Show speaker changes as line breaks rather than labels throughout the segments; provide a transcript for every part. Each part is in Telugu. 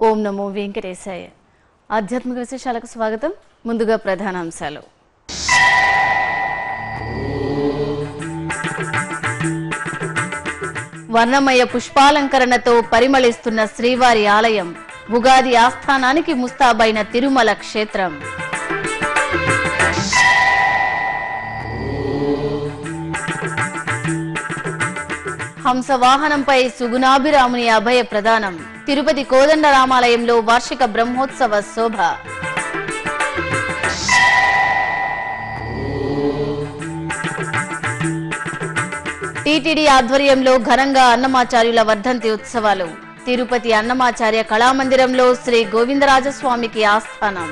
ఓం నమో వెంకటేశాయ. ఆధ్యాత్మిక విశేషాలకు స్వాగతం. ముందుగా ప్రధానాంశాలు. వర్ణమయ పుష్పాలంకరణతో పరిమళిస్తున్న శ్రీవారి ఆలయం. ఉగాది ఆస్థానానికి ముస్తాబైన తిరుమల క్షేత్రం. హంసవాహనంపై సుగుణాభిరాముని అభయ ప్రదానం. తిరుపతి కోదండరామాలయంలో వార్షిక బ్రహ్మోత్సవ శోభ. టీటీడీ ఆధ్వర్యంలో ఘనంగా అన్నమాచార్యుల వర్ధంతి ఉత్సవాలు. తిరుపతి అన్నమాచార్య కళామందిరంలో శ్రీ గోవిందరాజస్వామికి ఆస్థానం.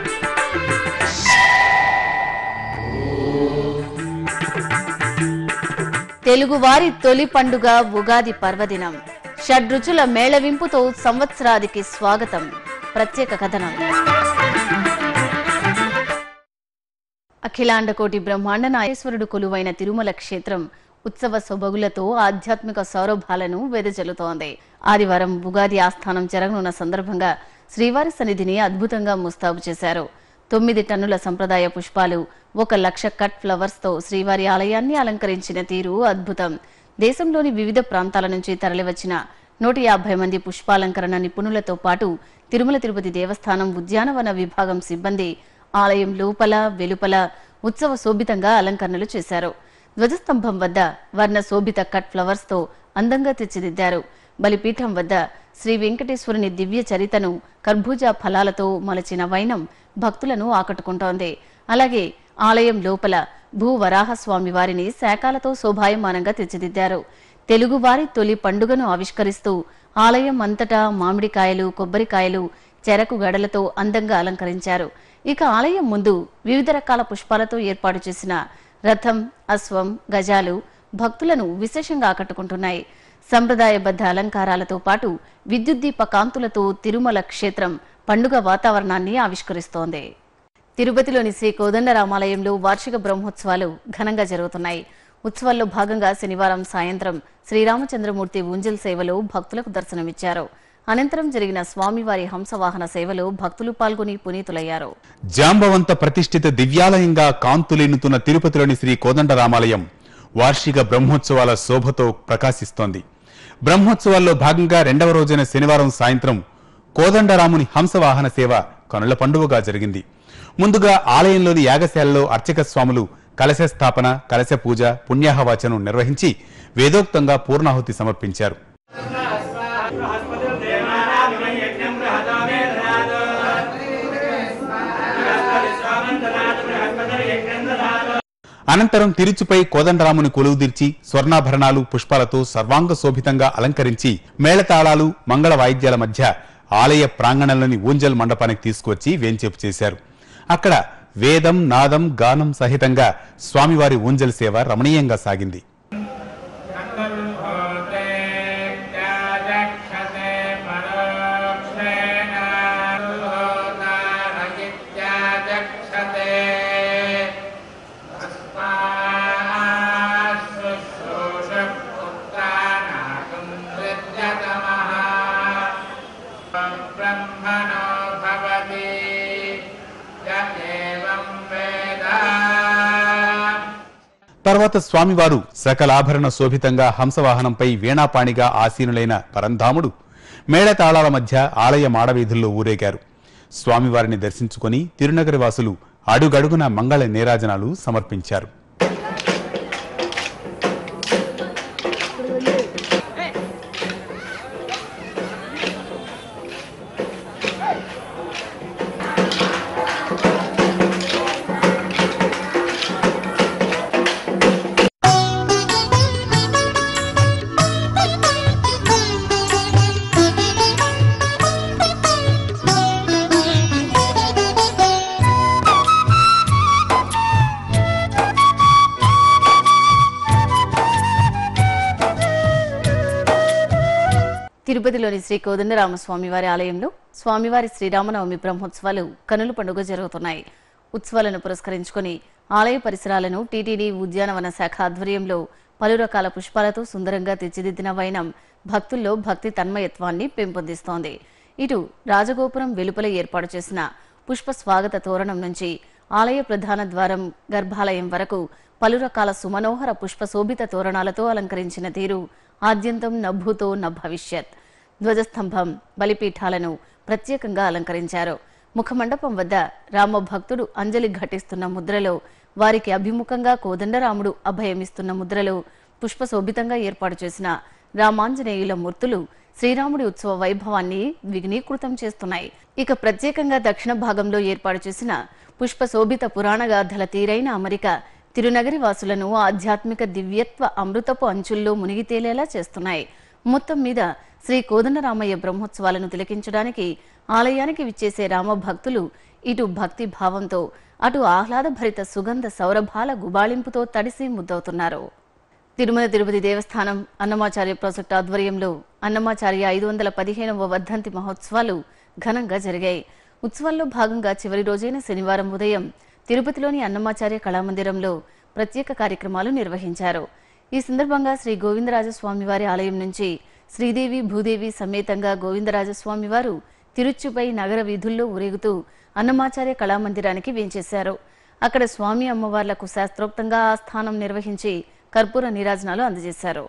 తెలుగువారి తొలి పండుగ ఉగాది పర్వదినం. షడ్రుచుల మేళవింపుతో సంవత్సరాదికి స్వాగతం. ప్రత్యేక కథనం. అఖిలాండకోటి బ్రహ్మాండ నాగేశ్వరుడు కొలువైన తిరుమల క్షేత్రం ఉత్సవ సొబగులతో ఆధ్యాత్మిక సౌరభాలను వెదజల్లుతోంది. ఆదివారం ఉగాది ఆస్థానం జరగనున్న సందర్భంగా శ్రీవారి సన్నిధిని అద్భుతంగా ముస్తాబు చేశారు. 9 టన్నుల సంప్రదాయ పుష్పాలు, 1,00,000 కట్ ఫ్లవర్స్ తో శ్రీవారి ఆలయాన్ని అలంకరించిన తీరు అద్భుతం. దేశంలోని వివిధ ప్రాంతాల నుంచి తరలివచ్చిన 150 మంది పుష్పాలంకరణ నిపుణులతో పాటు తిరుమల తిరుపతి దేవస్థానం ఉద్యానవన విభాగం సిబ్బంది ఆలయం లోపల వెలుపల ఉత్సవ శోభితంగా అలంకరణలు చేశారు. ధ్వజస్తంభం వద్ద వర్ణ శోభిత కట్ ఫ్లవర్స్ తో అందంగా తీర్చిదిద్దారు. బలిపీఠం వద్ద శ్రీ వెంకటేశ్వరుని దివ్య చరితను కర్బూజా ఫలాలతో మలచిన వైనం భక్తులను ఆకట్టుకుంటోంది. అలాగే ఆలయం లోపల భూవరాహస్వామి వారిని శాఖలతో శోభాయమానంగా తీర్చిదిద్దారు. తెలుగువారి తొలి పండుగను ఆవిష్కరిస్తూ ఆలయం అంతటా మామిడికాయలు, కొబ్బరికాయలు, చెరకు గడలతో అందంగా అలంకరించారు. ఇక ఆలయం ముందు వివిధ రకాల పుష్పాలతో ఏర్పాటు చేసిన రథం, అశ్వం, గజాలు భక్తులను విశేషంగా ఆకట్టుకుంటున్నాయి. సంప్రదాయబద్ధ అలంకారాలతో పాటు విద్యుద్దీప కాంతులతో తిరుమల క్షేత్రం పండుగ వాతావరణాన్ని ఆవిష్కరిస్తోంది. తిరుపతిలోని శ్రీ కోదండరామాలయంలో వార్షిక బ్రహ్మోత్సవాలు ఘనంగా జరుగుతున్నాయి. ఉత్సవాల్లో భాగంగా శనివారం సాయంత్రం శ్రీరామచంద్రమూర్తి ఊంజల్ సేవలో భక్తులకు దర్శనమిచ్చారు. అనంతరం జరిగిన స్వామివారి హంసవాహన సేవలో భక్తులు పాల్గొని పునీతులయ్యారు.
జాంబవంత ప్రతిష్ఠిత దివ్యాలయంగా కాంతులేనుతున్న తిరుపతిలోని శ్రీ కోదండరామాలయం వార్షిక బ్రహ్మోత్సవాల శోభతో ప్రకాశిస్తోంది. బ్రహ్మోత్సవాల్లో భాగంగా 2వ రోజైన శనివారం సాయంత్రం కోదండరాముని హంసవాహన సేవ కనుల పండుగగా జరిగింది. ముందుగా ఆలయంలోని యాగశాలలో అర్చక స్వాములు కలశ స్థాపన, కలశ పూజ, పుణ్యాహవాచనం నిర్వహించి వేదోక్తంగా పూర్ణాహుతి సమర్పించారు. అనంతరం తిరుచుపై కోదండరాముని కొలువుదీర్చి స్వర్ణాభరణాలు, పుష్పాలతో సర్వాంగ శోభితంగా అలంకరించి మేళతాళాలు, మంగళ వాయిద్యాల మధ్య ఆలయ ప్రాంగణంలోని ఊంజల్ మండపానికి తీసుకువచ్చి వేంచేపు చేశారు. అక్కడ వేదం, నాదం, గానం సహితంగా స్వామివారి ఊంజల్ సేవ రమణీయంగా సాగింది. తర్వాత స్వామివారు సకలాభరణ శోభితంగా హంసవాహనంపై వీణాపాణిగా ఆసీనులైన పరంధాముడు మేళతాళాల మధ్య ఆలయ మాడవీధుల్లో ఊరేగారు. స్వామివారిని దర్శించుకుని తిరునగరి వాసులు అడుగడుగున మంగళ నీరాజనాలు సమర్పించారు.
తిరుపతిలోని శ్రీ కోదండరామస్వామి వారి ఆలయంలో స్వామివారి శ్రీరామనవమి బ్రహ్మోత్సవాలు కనుల పండుగ జరుగుతున్నాయి. ఉత్సవాలను పురస్కరించుకుని ఆలయ పరిసరాలను టీటీడీ ఉద్యానవన శాఖ ఆధ్వర్యంలో పలు రకాల పుష్పాలతో సుందరంగా తీర్చిదిద్దిన వైనం భక్తుల్లో భక్తి తన్మయత్వాన్ని పెంపొందిస్తోంది. ఇటు రాజగోపురం వెలుపల ఏర్పాటు చేసిన పుష్ప స్వాగత తోరణం నుంచి ఆలయ ప్రధాన ద్వారం గర్భాలయం వరకు పలు రకాల సుమనోహర పుష్పశోభిత తోరణాలతో అలంకరించిన తీరు ఆద్యంతం నభూతో న భవిష్యత్. ధ్వజస్తంభం, బలిపీఠాలను ప్రత్యేకంగా అలంకరించారు. ముఖమండపం వద్ద రామభక్తుడు అంజలి ఘటిస్తున్న ముద్రలో, వారికి అభిముఖంగా కోదండరాముడు అభయమిస్తున్న ముద్రలో పుష్పశోభితంగా ఏర్పాటు చేసిన రామాంజనేయుల మూర్తులు శ్రీరాముడి ఉత్సవ వైభవాన్ని ద్విగుణీకృతం చేస్తున్నాయి. ఇక ప్రత్యేకంగా దక్షిణ భాగంలో ఏర్పాటు చేసిన పుష్పశోభిత పురాణగాథల తీరైన అమరిక తిరునగరి వాసులను ఆధ్యాత్మిక దివ్యత్వ అమృతపు అంచుల్లో మునిగి తేలేలా చేస్తున్నాయి. మొత్తం మీద శ్రీ కోదండరామయ్య బ్రహ్మోత్సవాలను తిలకించడానికి ఆలయానికి విచ్చేసే రామభక్తులు ఇటు భక్తి భావంతో, అటు ఆహ్లాదభరిత సుగంధ సౌరభాల గుబాళింపుతో తడిసి ముద్దవుతున్నారు. తిరుమల తిరుపతి దేవస్థానం అన్నమాచార్య ప్రాజెక్టు ఆధ్వర్యంలో అన్నమాచార్య 515వ వర్ధంతి మహోత్సవాలు ఘనంగా జరిగాయి. ఉత్సవాల్లో భాగంగా చివరి రోజైన శనివారం ఉదయం తిరుపతిలోని అన్నమాచార్య కళామందిరంలో ప్రత్యేక కార్యక్రమాలు నిర్వహించారు. ఈ సందర్భంగా శ్రీ గోవిందరాజస్వామివారి ఆలయం నుంచి శ్రీదేవి భూదేవి సమేతంగా గోవిందరాజస్వామివారు తిరుచుపై నగర వీధుల్లో ఊరేగుతూ అన్నమాచార్య కళామందిరానికి వేంచేశారు. అక్కడ స్వామి అమ్మవార్లకు శాస్త్రోక్తంగా ఆస్థానం నిర్వహించి కర్పూర నీరాజనాలు అందజేశారు.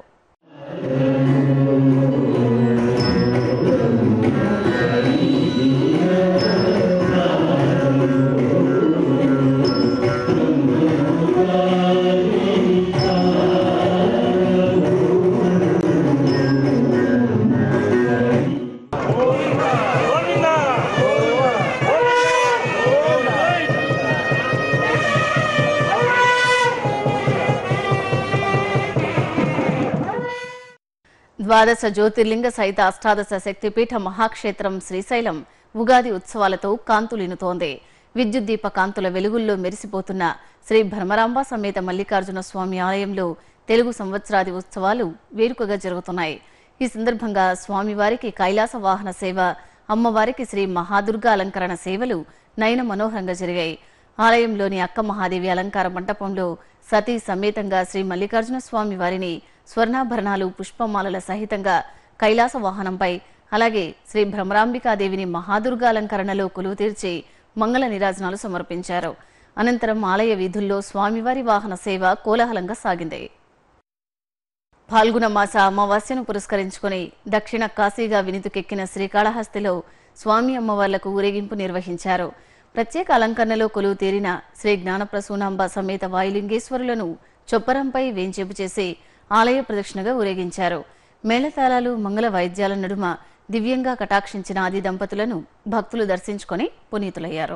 ద్వాదశ జ్యోతిర్లింగ సహిత అష్టాదశ శక్తిపీఠ మహాక్షేత్రం శ్రీశైలం ఉగాది ఉత్సవాలతో కాంతులినుతోంది. విద్యుత్ దీప కాంతుల వెలుగుల్లో మెరిసిపోతున్న శ్రీ భ్రమరాంబ సమేత మల్లికార్జున స్వామి ఆలయంలో తెలుగు సంవత్సరాది ఉత్సవాలు వేడుకగా జరుగుతున్నాయి. ఈ సందర్భంగా స్వామివారికి కైలాస వాహన సేవ, అమ్మవారికి శ్రీ మహాదుర్గ అలంకరణ సేవలు నయన మనోహరంగా జరిగాయి. ఆలయంలోని అక్క మహాదేవి అలంకార మంటపంలో సతీ సమేతంగా శ్రీ మల్లికార్జున స్వామి వారిని స్వర్ణాభరణాలు, పుష్పమాలల సహితంగా కైలాస వాహనంపై, అలాగే శ్రీ భ్రమరాంబికాదేవిని మహాదుర్గ అలంకరణలో కొలువు తీర్చి మంగళ నీరాజనాలు సమర్పించారు. అనంతరం ఆలయ వీధుల్లో స్వామివారి వాహన సేవ కోలాహలంగా సాగింది. ఫాల్గుణ మాస అమావాస్యను పురస్కరించుకుని దక్షిణ కాశీగా వినుతుకెక్కిన శ్రీకాళహస్తిలో స్వామి అమ్మవార్లకు ఊరేగింపు నిర్వహించారు. ప్రత్యేక అలంకరణలో కొలువు తీరిన శ్రీ జ్ఞానప్రసూనాంబ సమేత వాయులింగేశ్వరులను చొప్పరంపై వేంచేపు చేసి ఆలయ ప్రదక్షిణగా ఊరేగించారు. మేళతాళాలు, మంగళ వాయిద్యాల నడుమ దివ్యంగా కటాక్షించిన ఆది దంపతులను భక్తులు దర్శించుకొని పునీతులయ్యారు.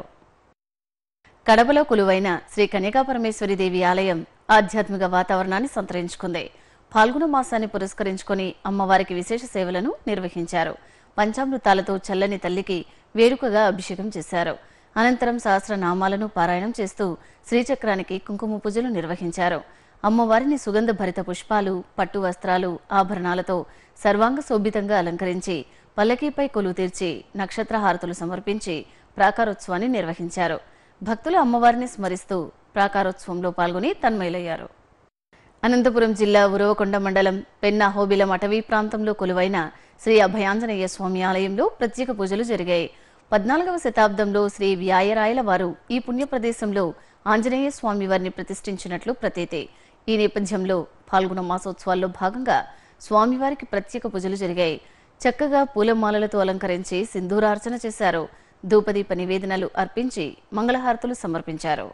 కడపలో కొలువైన శ్రీ కన్యకాపరమేశ్వరీదేవి ఆలయం ఆధ్యాత్మిక వాతావరణాన్ని సంతరించుకుంది. ఫాల్గుణ మాసాన్ని పురస్కరించుకొని అమ్మవారికి విశేష సేవలను నిర్వహించారు. పంచామృతాలతో చల్లని తల్లికి వేడుకగా అభిషేకం చేశారు. అనంతరం సహస్రనామాలను పారాయణం చేస్తూ శ్రీచక్రానికి కుంకుమ పూజలు నిర్వహించారు. అమ్మవారిని సుగంధ భరిత పుష్పాలు, పట్టు వస్త్రాలు, ఆభరణాలతో సర్వాంగ శోభితంగా అలంకరించి పల్లకీపై కొలువు తీర్చి నక్షత్రహారతులు సమర్పించి ప్రాకారోత్సవాన్ని నిర్వహించారు. భక్తులు అమ్మవారిని స్మరిస్తూ ప్రాకారోత్సవంలో పాల్గొని తన్మయులయ్యారు. అనంతపురం జిల్లా ఉరవకొండ మండలం పెన్నాహోబిలం అటవీ ప్రాంతంలో కొలువైన శ్రీ అభయాంజనేయ స్వామి ఆలయంలో ప్రత్యేక పూజలు జరిగాయి. 14వ శతాబ్దంలో శ్రీ వ్యాయరాయల వారు ఈ పుణ్య ప్రదేశంలో ఆంజనేయ స్వామి వారిని ప్రతిష్ఠించినట్లు ప్రతీతి. ఈ నేపథ్యంలో ఫాల్గుణ మాసోత్సవాల్లో భాగంగా స్వామివారికి ప్రత్యేక పూజలు జరిగాయి. చక్కగా పూలమాలలతో అలంకరించి సింధూరార్చన చేశారు. ధూపదీప నివేదనలు అర్పించి మంగళహారతులు సమర్పించారు.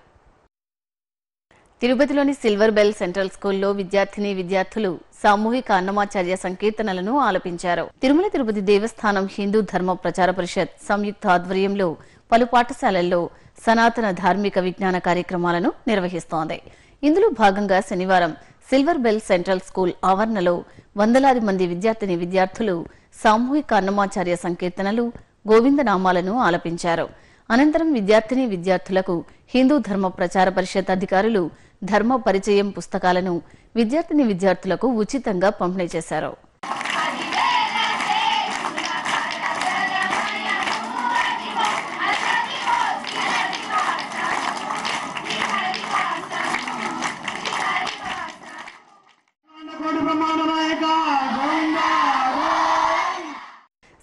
తిరుపతిలోని సిల్వర్ బెల్ సెంట్రల్ స్కూల్లో విద్యార్థులు సామూహిక అన్నమాచార్య సంకీర్తనలను ఆలపించారు. తిరుమల తిరుపతి దేవస్థానం హిందూ ధర్మ ప్రచార పరిషత్ సంయుక్త ఆధ్వర్యంలో పలు పాఠశాలల్లో సనాతన ధార్మిక విజ్ఞాన కార్యక్రమాలను నిర్వహిస్తోంది. ఇందులో భాగంగా శనివారం సిల్వర్ బెల్ సెంట్రల్ స్కూల్ ఆవరణలో వందలాది మంది విద్యార్థులు సామూహిక అన్నమాచార్య సంకీర్తనలు, గోవిందనామాలను ఆలపించారు. అనంతరం విద్యార్థులకు హిందూ ధర్మ ప్రచార పరిషత్ అధికారులు ధర్మ పరిచయం పుస్తకాలను విద్యార్థులకు ఉచితంగా పంపిణీ చేశారు.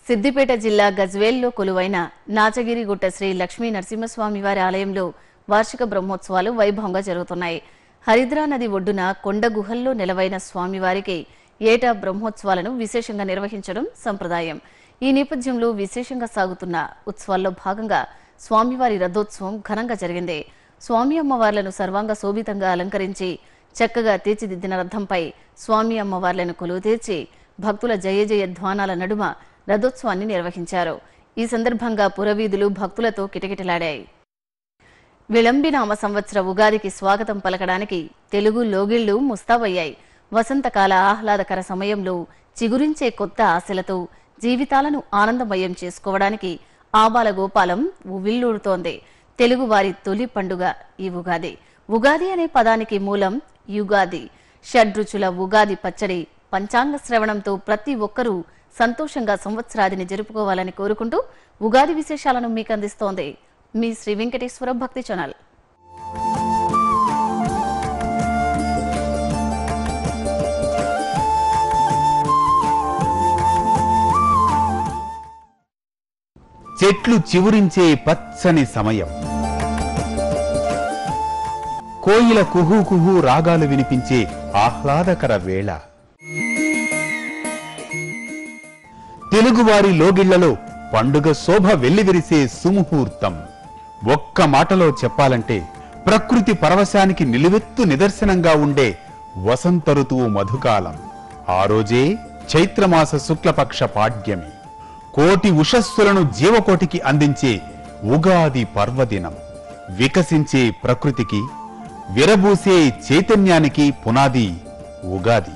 సిద్దిపేట జిల్లా గజ్వేల్లో కొలువైన నాచగిరిగుట్ట శ్రీ లక్ష్మీ నరసింహస్వామి వారి ఆలయంలో వార్షిక బ్రహ్మోత్సవాలు వైభవంగా జరుగుతున్నాయి. హరిద్రా నది ఒడ్డున కొండ గుహల్లో నెలవైన స్వామివారికి ఏటా బ్రహ్మోత్సవాలను విశేషంగా నిర్వహించడం సంప్రదాయం. ఈ నేపథ్యంలో విశేషంగా సాగుతున్న ఉత్సవాల్లో భాగంగా స్వామివారి రథోత్సవం ఘనంగా జరిగింది. స్వామి అమ్మవార్లను సర్వాంగ శోభితంగా అలంకరించి చక్కగా తీర్చిదిద్దిన రథంపై స్వామి అమ్మవార్లను కొలువు తీర్చి భక్తుల జయ జయ ధ్వానాల నడుమ రథోత్సవాన్ని నిర్వహించారు. ఈ సందర్భంగా పురవీధులు భక్తులతో కిటకిటలాడాయి. విళంబినామ సంవత్సర ఉగాదికి స్వాగతం పలకడానికి తెలుగు లోగిళ్లు ముస్తాబయ్యాయి. వసంతకాల ఆహ్లాదకర సమయంలో చిగురించే కొత్త ఆశలతో జీవితాలను ఆనందమయం చేసుకోవడానికి ఆబాల గోపాలం ఉవ్విళ్ళూరుతోంది. తెలుగువారి తొలి పండుగ ఈ ఉగాది. ఉగాది అనే పదానికి మూలం యుగాది. షడ్రుచుల ఉగాది పచ్చడి పంచాంగ శ్రవణంతో ప్రతి ఒక్కరూ సంతోషంగా సంవత్సరాదిని జరుపుకోవాలని కోరుకుంటూ ఉగాది విశేషాలను మీకు అందిస్తోంది మీ శ్రీ వెంకటేశ్వర భక్తి ఛానల్.
చెట్లు చివురించే పచ్చని సమయం, కోయిల కుహూ కుహూ రాగాలు వినిపించే ఆహ్లాదకర వేళ, తెలుగువారి లోగిళ్లలో పండుగ శోభ వెల్లివిరిసే సుముహూర్తం. ఒక్క మాటలో చెప్పాలంటే ప్రకృతి పరవశానికి నిలువెత్తు నిదర్శనంగా ఉండే వసంత ఋతువు మధుకాలం. ఆ రోజే చైత్రమాస శుక్లపక్ష పాడ్యమి. కోటి ఉషస్సులను జీవకోటికి అందించే ఉగాది పర్వదినం. వికసించే ప్రకృతికి, విరబూసే చైతన్యానికి పునాది ఉగాది.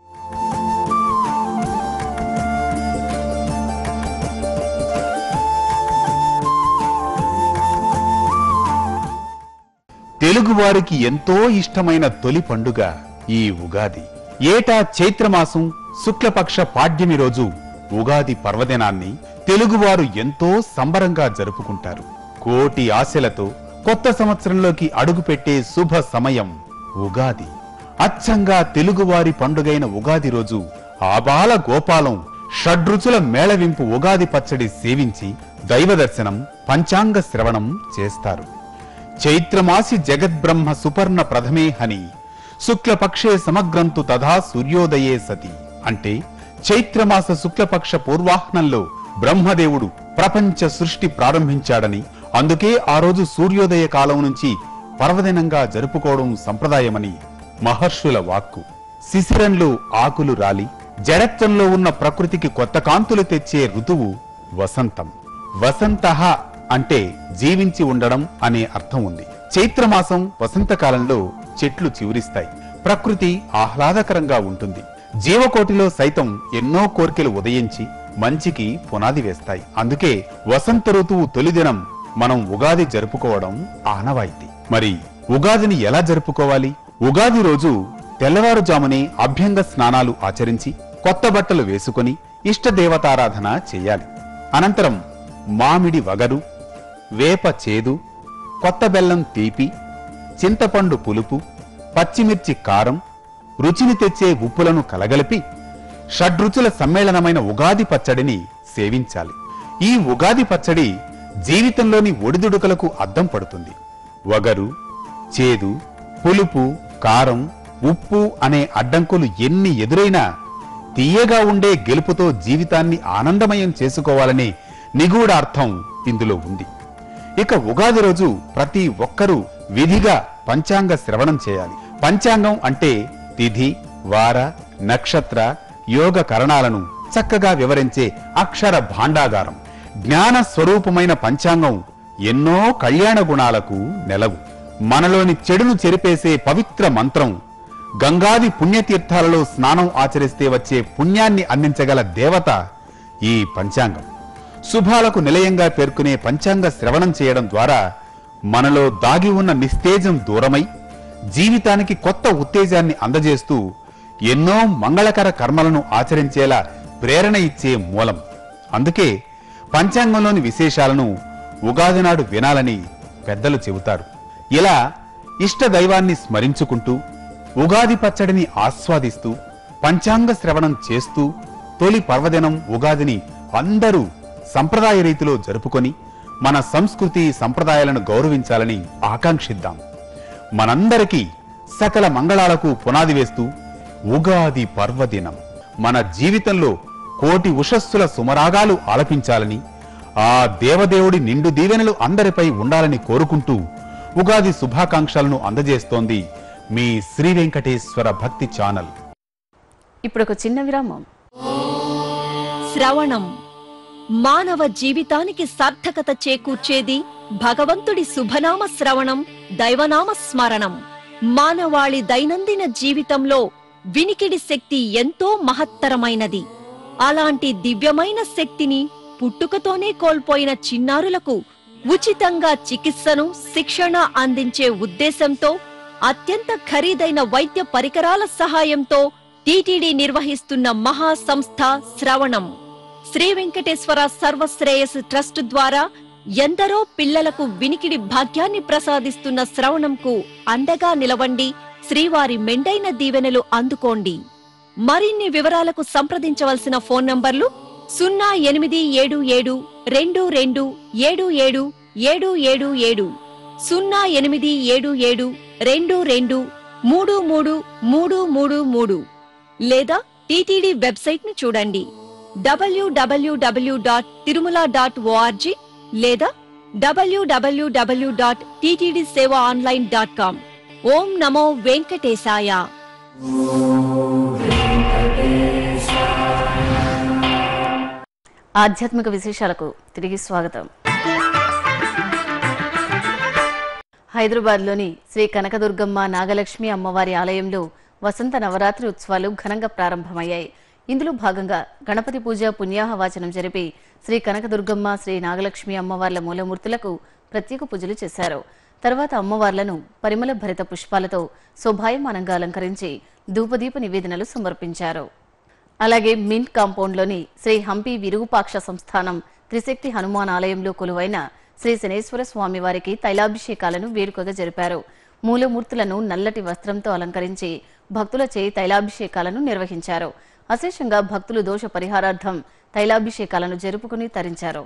తెలుగువారికి ఎంతో ఇష్టమైన తొలి పండుగ ఈ ఉగాది. ఏటా చైత్రమాసం శుక్లపక్ష పాడ్యమి రోజు ఉగాది పర్వదినాన్ని తెలుగువారు ఎంతో సంబరంగా జరుపుకుంటారు. కోటి ఆశలతో కొత్త సంవత్సరంలోకి అడుగుపెట్టే శుభ సమయం ఉగాది. అచ్చంగా తెలుగువారి పండుగైన ఉగాది రోజు ఆబాల గోపాలం షడ్రుచుల మేళవింపు ఉగాది పచ్చడి సేవించి దైవ దర్శనం, పంచాంగ శ్రవణం చేస్తారు. చైత్రమాసి జగద్బ్రహ్మ సుపర్ణ ప్రథమే హని శుక్లపక్షే సమగ్రంతు తథా సూర్యోదయే సతి అంటే చైత్రమాస శుక్లపక్ష పూర్వాహ్నంలో బ్రహ్మదేవుడు ప్రపంచ సృష్టి ప్రారంభించాడని, అందుకే ఆ రోజు సూర్యోదయ కాలం నుంచి పర్వదినంగా జరుపుకోవడం సంప్రదాయమని మహర్షుల వాక్కు. శిశిరంలో ఆకులు రాలి జడత్వంలో ఉన్న ప్రకృతికి కొత్త కాంతులు తెచ్చే ఋతువు వసంతం. వసంతః అంటే జీవించి ఉండడం అనే అర్థం ఉంది. చైత్రమాసం వసంతకాలంలో చెట్లు చివురిస్తాయి. ప్రకృతి ఆహ్లాదకరంగా ఉంటుంది. జీవకోటిలో సైతం ఎన్నో కోర్కెలు ఉదయించి మంచికి పునాది వేస్తాయి. అందుకే వసంత ఋతువు తొలిదినం మనం ఉగాది జరుపుకోవడం ఆనవాయితీ. మరి ఉగాదిని ఎలా జరుపుకోవాలి? ఉగాది రోజు తెల్లవారుజామునే అభ్యంగ స్నానాలు ఆచరించి కొత్త బట్టలు వేసుకొని ఇష్ట దేవతారాధన చెయ్యాలి. అనంతరం మామిడి వగరు, వేప చేదు, కొత్త బెల్లం తీపి, చింతపండు పులుపు, పచ్చిమిర్చి కారం, రుచిని తెచ్చే ఉప్పులను కలగలిపి షడ్రుచుల సమ్మేళనమైన ఉగాది పచ్చడిని సేవించాలి. ఈ ఉగాది పచ్చడి జీవితంలోని ఒడిదుడుకులకు అద్దం పడుతుంది. వగరు, చేదు, పులుపు, కారం, ఉప్పు అనే అడ్డంకులు ఎన్ని ఎదురైనా తీయగా ఉండే గెలుపుతో జీవితాన్ని ఆనందమయం చేసుకోవాలనే నిగూఢ అర్థం ఇందులో ఉంది. ఇక ఉగాది రోజు ప్రతి ఒక్కరూ విధిగా పంచాంగ శ్రవణం చేయాలి. పంచాంగం అంటే తిథి, వార, నక్షత్ర, యోగ కరణాలను చక్కగా వివరించే అక్షర భాండాగారం. జ్ఞాన స్వరూపమైన పంచాంగం ఎన్నో కళ్యాణ గుణాలకు నెలవు. మనలోని చెడును చెరిపేసే పవిత్ర మంత్రం. గంగాది పుణ్యతీర్థాలలో స్నానం ఆచరిస్తే వచ్చే పుణ్యాన్ని అందించగల దేవత ఈ పంచాంగం. శుభాలకు నిలయంగా పేర్కొనే పంచాంగ శ్రవణం చేయడం ద్వారా మనలో దాగి ఉన్న నిస్తేజం దూరమై జీవితానికి కొత్త ఉత్తేజాన్ని అందజేస్తూ ఎన్నో మంగళకర కర్మలను ఆచరించేలా ప్రేరణ ఇచ్చే మూలం. అందుకే పంచాంగంలోని విశేషాలను ఉగాది నాడు వినాలని పెద్దలు చెబుతారు. ఇలా ఇష్ట దైవాన్ని స్మరించుకుంటూ ఉగాది పచ్చడిని ఆస్వాదిస్తూ పంచాంగ శ్రవణం చేస్తూ తొలి పర్వదినం ఉగాదిని అందరూ సంప్రదాయ రీతిలో జరుపుకొని మన సంస్కృతి సంప్రదాయాలను గౌరవించాలని ఆకాంక్షిద్దాం. మనందరికీ సకల మంగళాలకు పునాది వేస్తూ ఉగాది పర్వదినం మన జీవితంలో కోటి ఉషస్సుల సుమరాగాలు ఆలపించాలని, ఆ దేవదేవుడి నిండు దీవెనలు అందరిపై ఉండాలని కోరుకుంటూ ఉగాది శుభాకాంక్షలను అందజేస్తోంది మీ శ్రీ వెంకటేశ్వర భక్తి ఛానల్.
ఇప్పుడు ఒక చిన్న విరామం.
శ్రవణం మానవ జీవితానికి సార్థకత చేకూర్చేది భగవంతుడి శుభనామ శ్రవణం, దైవనామ స్మరణం. మానవాళి దైనందిన జీవితంలో వినికిడి శక్తి ఎంతో మహత్తరమైనది. అలాంటి దివ్యమైన శక్తిని పుట్టుకతోనే కోల్పోయిన చిన్నారులకు ఉచితంగా చికిత్సను, శిక్షణ అందించే ఉద్దేశంతో అత్యంత ఖరీదైన వైద్య పరికరాల సహాయంతో టీటీడీ నిర్వహిస్తున్న మహా సంస్థ శ్రవణం. శ్రీ వెంకటేశ్వర సర్వశ్రేయస్ ట్రస్ట్ ద్వారా ఎందరో పిల్లలకు వినికిడి భాగ్యాన్ని ప్రసాదిస్తున్న శ్రవణంకు అండగా నిలవండి. శ్రీవారి మెండైన దీవెనలు అందుకోండి. మరిన్ని వివరాలకు సంప్రదించవలసిన ఫోన్ నంబర్లు 0877227777 0877223333 లేదా టీటీడీ వెబ్సైట్ ను చూడండి www.tirumala.org లేదా www.ttdsevaonline.com. ఓం నమో వెంకటేశాయ.
ఆధ్యాత్మిక విశేషాలకు తిరిగి స్వాగతం. హైదరాబాద్లోని శ్రీ కనకదుర్గమ్మ నాగలక్ష్మి అమ్మవారి ఆలయంలో వసంత నవరాత్రి ఉత్సవాలు ఘనంగా ప్రారంభమయ్యాయి. ఇందులో భాగంగా గణపతి పూజ, పుణ్యాహవాచనం జరిపి శ్రీ కనకదుర్గమ్మ, శ్రీ నాగలక్ష్మి అమ్మవార్ల మూలమూర్తులకు ప్రత్యేక పూజలు చేశారు. తర్వాత అమ్మవార్లను పరిమళ భరిత పుష్పాలతో శోభాయమానంగా అలంకరించి ధూపదీప నివేదనలు సమర్పించారు. అలాగే మింట్ కాంపౌండ్లోని శ్రీ హంపి విరూపాక్ష సంస్థానం త్రిశక్తి హనుమాన్ ఆలయంలో కొలువైన శ్రీ శనేశ్వర స్వామి వారికి తైలాభిషేకాలను వేడుకగా జరిపారు. మూలమూర్తులను నల్లటి వస్త్రంతో అలంకరించి భక్తులచే తైలాభిషేకాలను నిర్వహించారు. అశేషంగా భక్తులు దోష పరిహారార్థం తైలాభిషేకాలను జరుపుకుని తరించారు.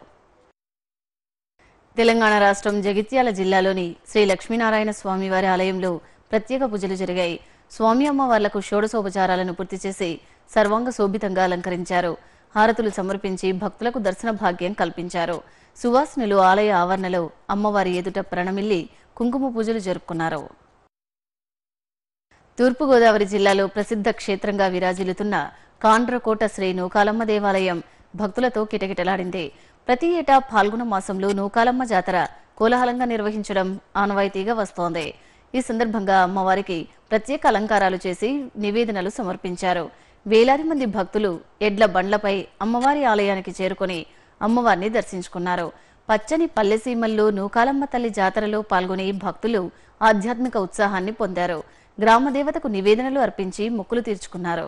తెలంగాణ రాష్ట్రం జగిత్యాల జిల్లాలోని శ్రీ లక్ష్మీనారాయణ స్వామివారి ఆలయంలో ప్రత్యేక పూజలు జరిగాయి. స్వామి అమ్మవార్లకు షోడశోపచారాలను పూర్తి చేసి సర్వాంగ శోభితంగా అలంకరించారు. హారతులు సమర్పించి భక్తులకు దర్శన భాగ్యం కల్పించారు. సువాసినులు ఆలయ ఆవరణలో అమ్మవారి ఎదుట ప్రణమిల్లి కుంకుమ పూజలు జరుపుకున్నారు. తూర్పుగోదావరి జిల్లాలో ప్రసిద్ధ క్షేత్రంగా విరాజిల్లుతున్న కాండ్రకోట శ్రీ నూకాలమ్మ దేవాలయం భక్తులతో కిటకిటలాడింది. ప్రతి ఏటా ఫాల్గుణ మాసంలో నూకాలమ్మ జాతర కోలాహలంగా నిర్వహించడం ఆనవాయితీగా వస్తోంది. ఈ సందర్భంగా అమ్మవారికి ప్రత్యేక అలంకారాలు చేసి నివేదనలు సమర్పించారు. వేలాది మంది భక్తులు ఎడ్ల బండ్లపై అమ్మవారి ఆలయానికి చేరుకుని అమ్మవారిని దర్శించుకున్నారు. పచ్చని పల్లెసీమల్లో నూకాలమ్మ తల్లి జాతరలో పాల్గొని భక్తులు ఆధ్యాత్మిక ఉత్సాహాన్ని పొందారు. గ్రామదేవతకు నివేదనలు అర్పించి మొక్కులు తీర్చుకున్నారు.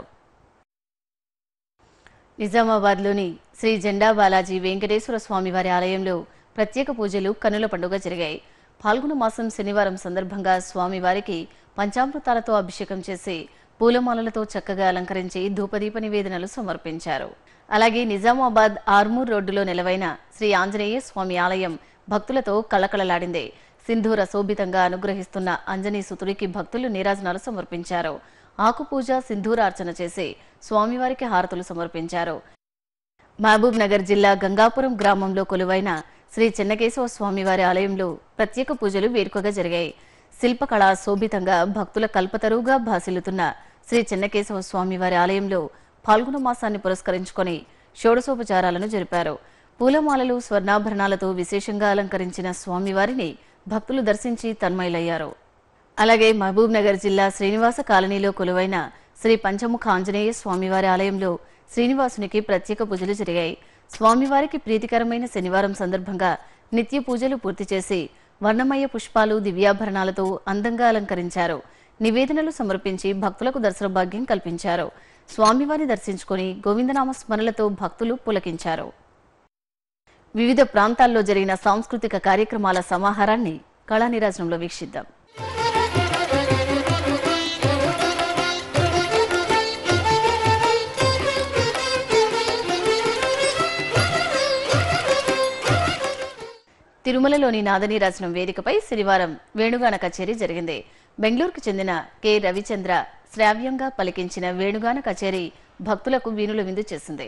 నిజామాబాద్లోని శ్రీ జెండా బాలాజీ వెంకటేశ్వర స్వామివారి ఆలయంలో ప్రత్యేక పూజలు కన్నుల పండుగ జరిగాయి. ఫాల్గుణ మాసం శనివారం సందర్భంగా స్వామివారికి పంచామృతాలతో అభిషేకం చేసి పూలమాలలతో చక్కగా అలంకరించి ధూపదీప నివేదనలు సమర్పించారు. అలాగే నిజామాబాద్ ఆర్మూర్ రోడ్డులో నెలవైన శ్రీ ఆంజనేయ స్వామి ఆలయం భక్తులతో కళకళలాడింది. సింధూర శోభితంగా అనుగ్రహిస్తున్న అంజనీ సుతుడికి భక్తులు నీరాజనాలు సమర్పించారు. ఆకుపూజ, సింధూరార్చన చేసి స్వామివారికి హారతులు సమర్పించారు. మహబూబ్ నగర్ జిల్లా గంగాపురం గ్రామంలో కొలువైన శ్రీ చెన్నకేశవ స్వామివారి ఆలయంలో ప్రత్యేక పూజలు వేడుకగా జరిగాయి. శిల్పకళా శోభితంగా భక్తుల కల్పతరువుగా భాసిల్లుతున్న శ్రీ చెన్నకేశవ స్వామివారి ఆలయంలో ఫాల్గుణ మాసాన్ని పురస్కరించుకొని షోడశోపచారాలను జరిపారు. పూలమాలలు, స్వర్ణాభరణాలతో విశేషంగా అలంకరించిన స్వామివారిని భక్తులు దర్శించి తన్మయులయ్యారు. అలాగే మహబూబ్ నగర్ జిల్లా శ్రీనివాస కాలనీలో కొలువైన శ్రీ పంచముఖ ఆంజనేయ స్వామివారి ఆలయంలో శ్రీనివాసునికి ప్రత్యేక పూజలు జరిగాయి. స్వామివారికి ప్రీతికరమైన శనివారం సందర్భంగా నిత్య పూజలు పూర్తి చేసి వర్ణమయ పుష్పాలు, దివ్యాభరణాలతో అందంగా అలంకరించారు. నివేదనలు సమర్పించి భక్తులకు దర్శన భాగ్యం కల్పించారు. స్వామివారిని దర్శించుకుని గోవిందనామ స్మరణలతో భక్తులు పులకించారు. వివిధ ప్రాంతాల్లో జరిగిన సాంస్కృతిక కార్యక్రమాల సమాహారాన్ని కళానిరాజనంలో వీక్షిద్దాం. తిరుమలలోని నాదనీరాజనం వేదికపై శనివారం వేణుగాన కచేరీ జరిగింది. బెంగళూరుకు చెందిన కె రవిచంద్ర శ్రావ్యంగా పలికించిన వేణుగాన కచేరీ భక్తులకు వీణుల విందు చేసింది.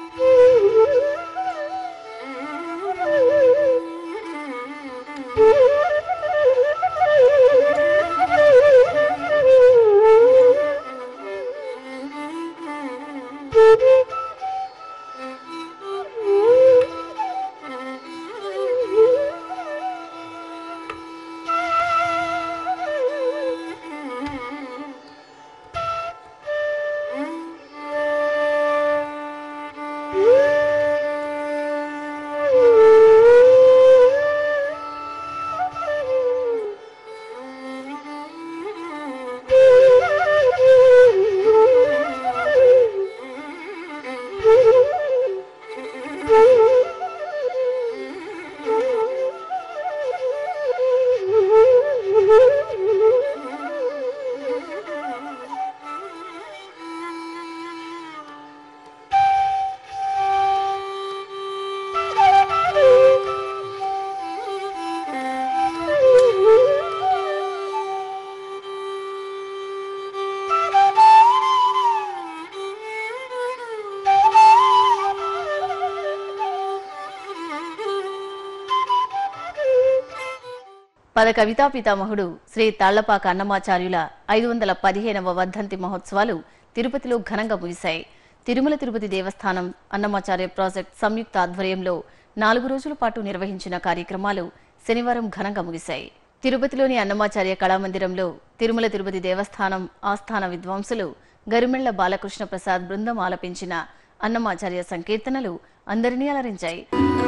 పద కవితా పితామహుడు శ్రీ తాళ్లపాక అన్నమాచార్యుల 515వ వర్ధంతి మహోత్సవాలు తిరుపతిలో ఘనంగా ముగిశాయి. తిరుమల తిరుపతి దేవస్థానం అన్నమాచార్య ప్రాజెక్ట్ సంయుక్త ఆధ్వర్యంలో 4 రోజుల పాటు నిర్వహించిన కార్యక్రమాలు శనివారం ఘనంగా ముగిశాయి. తిరుపతిలోని అన్నమాచార్య కళామందిరంలో తిరుమల తిరుపతి దేవస్థానం ఆస్థాన విద్వాంసులు గరిమెళ్ల బాలకృష్ణ ప్రసాద్ బృందం ఆలపించిన అన్నమాచార్య సంకీర్తనలు అందరినీ అలరించాయి.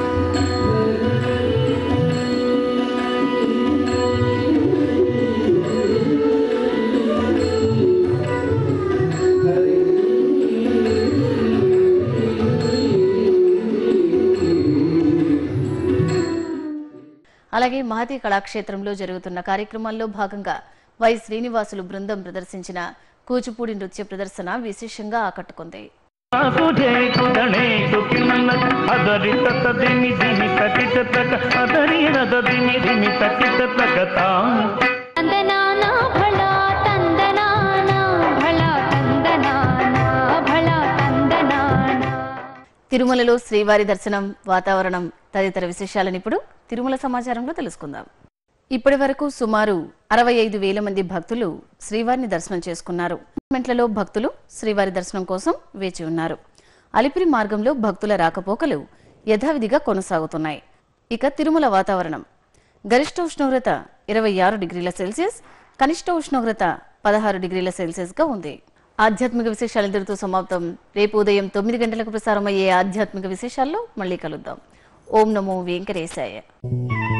అలాగే మహతి కళాక్షేత్రంలో జరుగుతున్న కార్యక్రమాల్లో భాగంగా వై శ్రీనివాసులు బృందం ప్రదర్శించిన కూచిపూడి నృత్య ప్రదర్శన విశేషంగా ఆకట్టుకుంది. తిరుమలలో శ్రీవారి దర్శనం, వాతావరణం తదితర విశేషాలను ఇప్పుడు తిరుమల సమాచారంలో తెలుసుకుందాం. ఇప్పటి వరకు సుమారు 65,000 మంది భక్తులు శ్రీవారిని దర్శనం చేసుకున్నారు. మెంట్లలో భక్తులు శ్రీవారి దర్శనం కోసం వేచి ఉన్నారు. అలిపిరి మార్గంలో భక్తుల రాకపోకలు యథావిధిగా కొనసాగుతున్నాయి. ఇక తిరుమల వాతావరణం గరిష్ట ఉష్ణోగ్రత 26 డిగ్రీల సెల్సియస్, కనిష్ట ఉష్ణోగ్రత 16 డిగ్రీల సెల్సియస్ గా ఉంది. ఆధ్యాత్మిక విశేషాలు ఇంతటితో సమాప్తం. రేపు ఉదయం 9 గంటలకు ప్రసారమయ్యే ఆధ్యాత్మిక విశేషాల్లో మళ్ళీ కలుద్దాం. ఓం నమో వెంకటేశాయ.